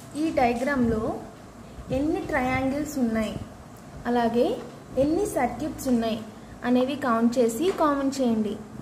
ఈ డయాగ్రామ్లో ఎన్ని ట్రయాంగిల్స్ ఉన్నాయి అలాగే ఎన్ని సర్క్యూట్స్ ఉన్నాయి అనేవి కౌంట్ చేసి కామెంట్ చేయండి.